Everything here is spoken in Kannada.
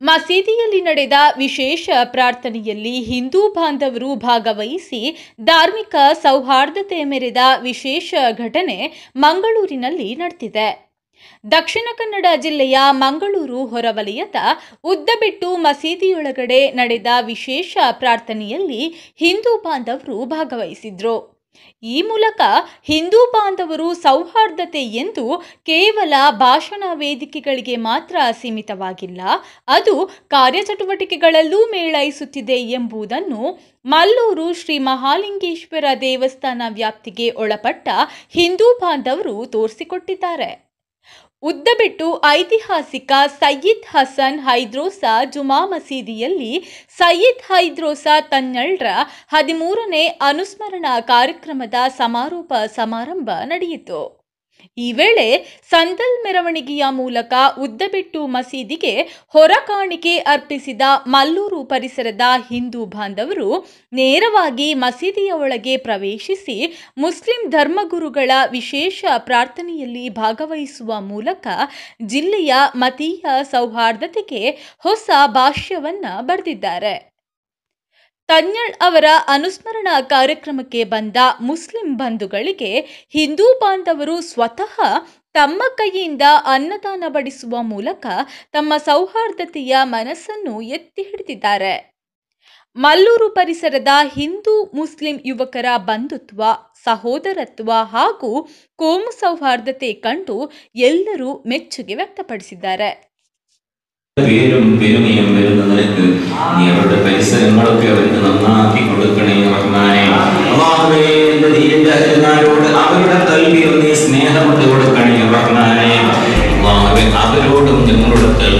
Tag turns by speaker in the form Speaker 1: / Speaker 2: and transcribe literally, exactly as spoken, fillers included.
Speaker 1: ಮಸೀದಿಯಲ್ಲಿ ನಡೆದ ವಿಶೇಷ ಪ್ರಾರ್ಥನೆಯಲ್ಲಿ ಹಿಂದೂ ಬಾಂಧವರು ಭಾಗವಹಿಸಿ ಧಾರ್ಮಿಕ ಸೌಹಾರ್ದತೆ ಮೆರೆದ ವಿಶೇಷ ಘಟನೆ ಮಂಗಳೂರಿನಲ್ಲಿ ನಡೆದಿದೆ. ದಕ್ಷಿಣ ಕನ್ನಡ ಜಿಲ್ಲೆಯ ಮಂಗಳೂರು ಹೊರವಲಯದ ಉದ್ದಬೆಟ್ಟು ಮಸೀದಿಯೊಳಗಡೆ ನಡೆದ ವಿಶೇಷ ಪ್ರಾರ್ಥನೆಯಲ್ಲಿ ಹಿಂದೂ ಬಾಂಧವರು ಭಾಗವಹಿಸಿದ್ರು. ಈ ಮೂಲಕ ಹಿಂದೂ ಬಾಂಧವರು ಸೌಹಾರ್ದತೆ ಎಂದು ಕೇವಲ ಭಾಷಣ ವೇದಿಕೆಗಳಿಗೆ ಮಾತ್ರ ಸೀಮಿತವಾಗಿಲ್ಲ, ಅದು ಕಾರ್ಯಚಟುವಟಿಕೆಗಳಲ್ಲೂ ಮೇಳೈಸುತ್ತಿದೆ ಎಂಬುದನ್ನು ಮಲ್ಲೂರು ಶ್ರೀ ಮಹಾಲಿಂಗೇಶ್ವರ ದೇವಸ್ಥಾನ ವ್ಯಾಪ್ತಿಗೆ ಒಳಪಟ್ಟ ಹಿಂದೂ ಬಾಂಧವರು ತೋರಿಸಿಕೊಟ್ಟಿದ್ದಾರೆ. ಉದ್ದಬೆಟ್ಟು ಐತಿಹಾಸಿಕ ಸಯ್ಯಿದ್ ಹಸನ್ ಹೈದ್ರೋಸಾ ಜುಮಾ ಮಸೀದಿಯಲ್ಲಿ ಸಯ್ಯಿದ್ ಹೈದ್ರೋಸಾ ತನ್ನಳ್ರ ಹದಿಮೂರನೇ ಅನುಸ್ಮರಣಾ ಕಾರ್ಯಕ್ರಮದ ಸಮಾರೋಪ ಸಮಾರಂಭ ನಡೆಯಿತು. ಈ ವೇಳೆ ಸಂದಲ್ ಮೆರವಣಿಗೆಯ ಮೂಲಕ ಉದ್ದಬೆಟ್ಟು ಮಸೀದಿಗೆ ಹೊರ ಕಾಣಿಕೆ ಅರ್ಪಿಸಿದ ಮಲ್ಲೂರು ಪರಿಸರದ ಹಿಂದೂ ಬಾಂಧವರು ನೇರವಾಗಿ ಮಸೀದಿಯ ಒಳಗೆ ಪ್ರವೇಶಿಸಿ ಮುಸ್ಲಿಂ ಧರ್ಮಗುರುಗಳ ವಿಶೇಷ ಪ್ರಾರ್ಥನೆಯಲ್ಲಿ ಭಾಗವಹಿಸುವ ಮೂಲಕ ಜಿಲ್ಲೆಯ ಮತೀಯ ಸೌಹಾರ್ದತೆಗೆ ಹೊಸ ಭಾಷ್ಯವನ್ನ ಬರೆದಿದ್ದಾರೆ. ತನ್ಯಳ್ ಅವರ ಅನುಸ್ಮರಣಾ ಕಾರ್ಯಕ್ರಮಕ್ಕೆ ಬಂದ ಮುಸ್ಲಿಂ ಬಂಧುಗಳಿಗೆ ಹಿಂದೂ ಬಾಂಧವರು ಸ್ವತಃ ತಮ್ಮ ಕೈಯಿಂದ ಅನ್ನದಾನ ಬಡಿಸುವ ಮೂಲಕ ತಮ್ಮ ಸೌಹಾರ್ದತೆಯ ಮನಸ್ಸನ್ನು ಎತ್ತಿ ಹಿಡಿದಿದ್ದಾರೆ. ಮಲ್ಲೂರು ಪರಿಸರದ ಹಿಂದೂ ಮುಸ್ಲಿಂ ಯುವಕರ ಬಂಧುತ್ವ, ಸಹೋದರತ್ವ ಹಾಗೂ ಕೋಮು ಸೌಹಾರ್ದತೆ ಕಂಡು ಎಲ್ಲರೂ ಮೆಚ್ಚುಗೆ ವ್ಯಕ್ತಪಡಿಸಿದ್ದಾರೆ.
Speaker 2: പേരും പെരുമയും വരുന്ന നിനക്ക് നീ അവരുടെ പരിസരങ്ങളൊക്കെ അവർക്ക് നന്നാക്കി കൊടുക്കണേ റഹ്മാനേ. അല്ലാഹുവേ, എന്റെ ദീനിന്റെ അഹ്ലുകാരോട് അവരുടെ കൽബിൽ നീ സ്നേഹം കൊണ്ട് കൊടുക്കണേ റഹ്മാനേ. അല്ലാഹുവേ, അവരോടും ഞങ്ങളുടെ